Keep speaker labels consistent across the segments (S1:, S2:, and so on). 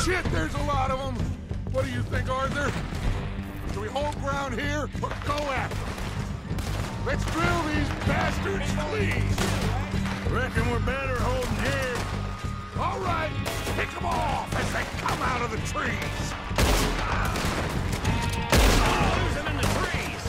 S1: Shit, there's a lot of them. What do you think, Arthur? Should we hold ground here or go after them? Let's drill these bastards, please.
S2: Reckon we're better holding here.
S1: All right, pick them off as they come out of the trees.
S2: Lose them in the trees.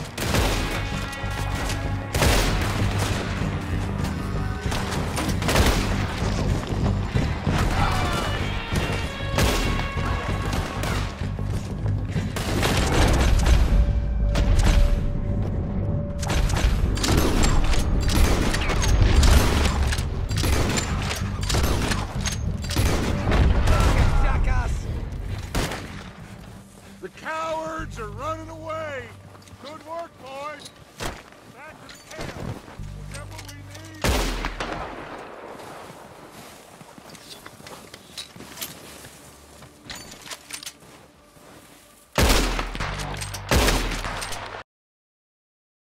S1: The cowards are running away. Good work, boys. Back to the camp.